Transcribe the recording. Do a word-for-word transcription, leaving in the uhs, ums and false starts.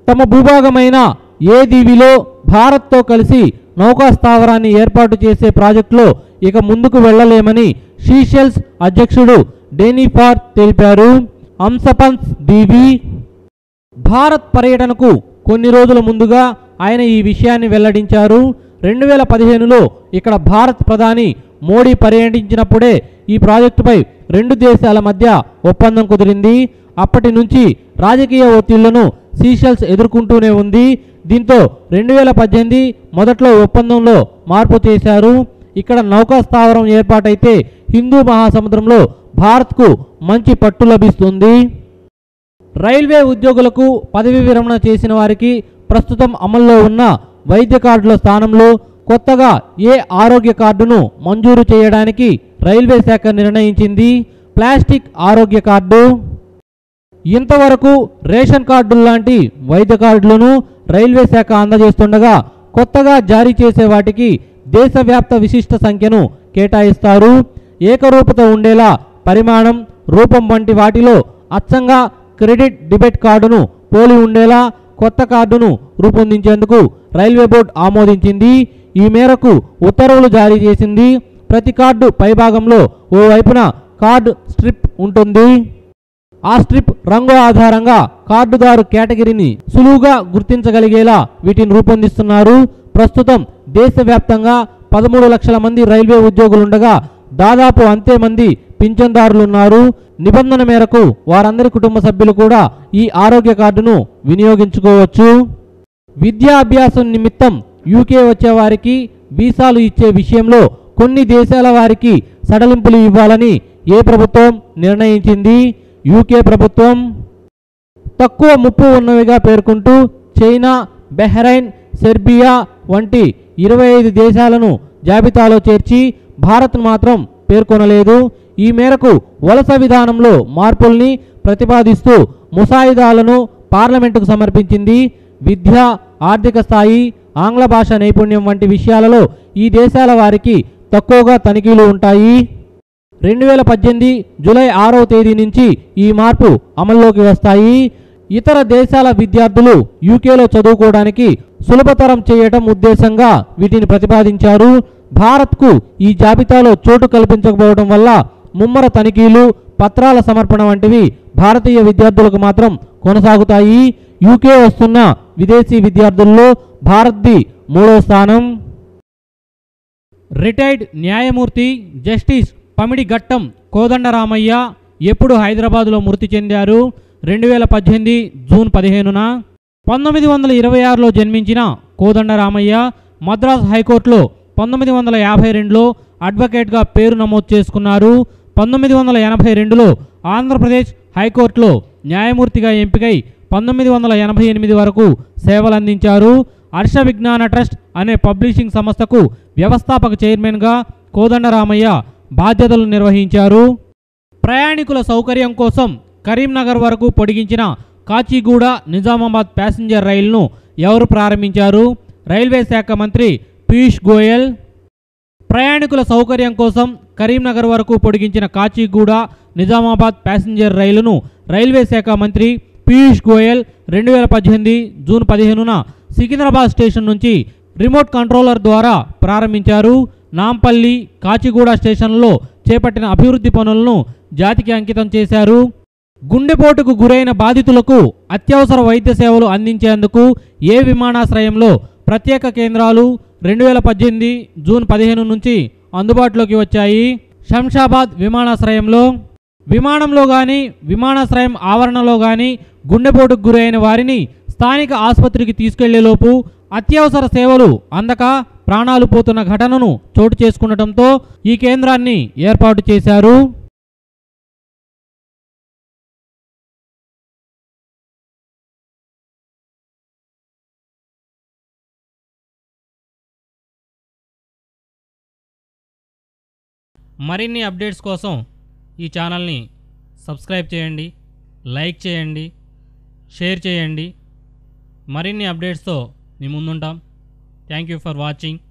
తమ భూభాగమైన ఏ దీవిలో భారత్తో కలిసి నౌకా స్థావరాన్ని ఏర్పాటు చేసే ప్రాజెక్టులో ఇక ముందుకు వెళ్లలేమని సీషెల్స్ అధ్యక్షుడు డెనిఫార్ తెలిపారు. అంశపన్స్ దీవి భారత్ పర్యటనకు కొన్ని రోజుల ముందుగా ఆయన ఈ విషయాన్ని వెల్లడించారు. రెండు వేల పదిహేనులో ఇక్కడ భారత్ ప్రధాని మోడీ పర్యటించినప్పుడే ఈ ప్రాజెక్టుపై రెండు దేశాల మధ్య ఒప్పందం కుదిరింది. అప్పటి నుంచి రాజకీయ ఒత్తిళ్లను సీషెల్స్ ఎదుర్కొంటూనే ఉంది. దీంతో రెండు వేల పద్దెనిమిది మొదట్లో ఒప్పందంలో మార్పు చేశారు. ఇక్కడ నౌకా స్థావరం ఏర్పాటైతే హిందూ మహాసముద్రంలో భారత్కు మంచి పట్టు లభిస్తుంది. రైల్వే ఉద్యోగులకు పదవీ విరమణ చేసిన వారికి ప్రస్తుతం అమల్లో ఉన్న వైద్య కార్డుల స్థానంలో కొత్తగా ఏ ఆరోగ్య కార్డును మంజూరు చేయడానికి రైల్వే శాఖ నిర్ణయించింది. ప్లాస్టిక్ ఆరోగ్య కార్డు. ఇంతవరకు రేషన్ కార్డులు లాంటి వైద్య కార్డులను రైల్వే శాఖ అందజేస్తుండగా కొత్తగా జారీ చేసే వాటికి దేశవ్యాప్త విశిష్ట సంఖ్యను కేటాయిస్తారు. ఏకరూపత ఉండేలా పరిమాణం, రూపం వంటి వాటిలో అచ్చంగా క్రెడిట్ డెబిట్ కార్డును పోలి ఉండేలా కొత్త కార్డును రూపొందించేందుకు రైల్వే బోర్డు ఆమోదించింది. ఈ మేరకు ఉత్తర్వులు జారీ చేసింది. ప్రతి కార్డు పైభాగంలో ఓ వైపున కార్డు స్ట్రిప్ ఉంటుంది. ఆ స్ట్రిప్ రంగు ఆధారంగా కార్డుదారు కేటగిరీని సులువుగా గుర్తించగలిగేలా వీటిని రూపొందిస్తున్నారు. ప్రస్తుతం దేశవ్యాప్తంగా పదమూడు లక్షల మంది రైల్వే ఉద్యోగులుండగా దాదాపు అంతే మంది పింఛన్దారులున్నారు. నిబంధన మేరకు వారందరి కుటుంబ సభ్యులు కూడా ఈ ఆరోగ్య కార్డును వినియోగించుకోవచ్చు. విద్యా అభ్యాసం నిమిత్తం యూకే వచ్చే వారికి వీసాలు ఇచ్చే విషయంలో కొన్ని దేశాల వారికి సడలింపులు ఇవ్వాలని ఏ ప్రభుత్వం నిర్ణయించింది? యూకే ప్రభుత్వం. తక్కువ ముప్పు ఉన్నవిగా పేర్కొంటూ చైనా, బహ్రెయిన్, సెర్బియా వంటి ఇరవై ఐదు దేశాలను జాబితాలో చేర్చి భారత్ మాత్రం పేర్కొనలేదు. ఈ మేరకు వలస విధానంలో మార్పుల్ని ప్రతిపాదిస్తూ ముసాయిదాలను పార్లమెంటుకు సమర్పించింది. విద్య, ఆర్థిక స్థాయి, ఆంగ్ల భాష నైపుణ్యం వంటి విషయాలలో ఈ దేశాల వారికి తక్కువగా తనిఖీలు ఉంటాయి. రెండు వేల పద్దెనిమిది జూలై ఆరవ తేదీ నుంచి ఈ మార్పు అమల్లోకి వస్తాయి. ఇతర దేశాల విద్యార్థులు యూకేలో చదువుకోవడానికి సులభతరం చేయటం ఉద్దేశంగా వీటిని ప్రతిపాదించారు. భారత్కు ఈ జాబితాలో చోటు కల్పించకపోవడం వల్ల ముమ్మర తనిఖీలు, పత్రాల సమర్పణ వంటివి భారతీయ విద్యార్థులకు మాత్రం కొనసాగుతాయి. యూకే వస్తున్న విదేశీ విద్యార్థుల్లో భారత్ది మూడో స్థానం. రిటైర్డ్ న్యాయమూర్తి జస్టిస్ పమిడి ఘట్టం కోదండరామయ్య ఎప్పుడు హైదరాబాదులో మృతి చెందారు? రెండు వేల పద్దెనిమిది జూన్ పదిహేనున. పంతొమ్మిది వందల ఇరవై ఆరులో జన్మించిన కోదండరామయ్య మద్రాస్ హైకోర్టులో పంతొమ్మిది వందల యాభై రెండులో అడ్వకేట్గా పేరు నమోదు చేసుకున్నారు. పంతొమ్మిది వందల ఎనభై రెండులో ఆంధ్రప్రదేశ్ హైకోర్టులో న్యాయమూర్తిగా ఎంపికై పంతొమ్మిది వందల ఎనభై ఎనిమిది వరకు సేవలందించారు. హర్ష విజ్ఞాన ట్రస్ట్ అనే పబ్లిషింగ్ సంస్థకు వ్యవస్థాపక చైర్మన్గా కోదండరామయ్య బాధ్యతలు నిర్వహించారు. ప్రయాణికుల సౌకర్యం కోసం కరీంనగర్ వరకు పొడిగించిన కాచిగూడ నిజామాబాద్ ప్యాసింజర్ రైలును ఎవరు ప్రారంభించారు? రైల్వే శాఖ మంత్రి పీయూష్ గోయల్. ప్రయాణికుల సౌకర్యం కోసం కరీంనగర్ వరకు పొడిగించిన కాచిగూడ నిజామాబాద్ ప్యాసింజర్ రైలును రైల్వే శాఖ మంత్రి పీయూష్ గోయల్ రెండు వేల పద్దెనిమిది జూన్ పదిహేనున సికింద్రాబాద్ స్టేషన్ నుంచి రిమోట్ కంట్రోలర్ ద్వారా ప్రారంభించారు. నాంపల్లి, కాచిగూడ స్టేషన్లలో చేపట్టిన అభివృద్ధి పనులను జాతికి అంకితం చేశారు. గుండెపోటుకు గురైన బాధితులకు అత్యవసర వైద్య సేవలు అందించేందుకు ఏ విమానాశ్రయంలో ప్రత్యేక కేంద్రాలు రెండు వేల పద్దెనిమిది జూన్ పదిహేను నుంచి అందుబాటులోకి వచ్చాయి? శంషాబాద్ విమానాశ్రయంలో. విమానంలో కానీ విమానాశ్రయం ఆవరణలో కానీ గుండెపోటుకు గురైన వారిని స్థానిక ఆసుపత్రికి తీసుకెళ్లేలోపు అత్యవసర సేవలు అందక ప్రాణాలు పోతున్న ఘటనను చోటు చేసుకుండటంతో ఈ కేంద్రాన్ని ఏర్పాటు చేశారు. మరిన్ని అప్డేట్స్ కోసం ఈ ఛానల్ని సబ్స్క్రైబ్ చేయండి, లైక్ చేయండి, షేర్ చేయండి. మరిన్ని అప్డేట్స్తో మీ ముందుంటాం. Thank you for watching.